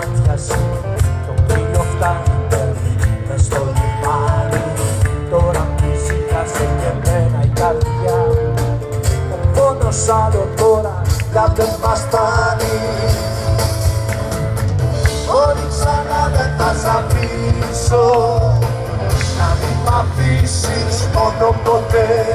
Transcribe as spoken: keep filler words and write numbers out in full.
μάτια σου το κρύο φτάνει, παίρνει μες στο λιμάνι. Τώρα που ζήτασε και εμένα η καρδιά, ο πόνος άλλο τώρα πια δεν μας φτάνει. Ότι ξανά δεν θα σ' αφήσω, να μην μ' αφήσεις μόνο ποτέ.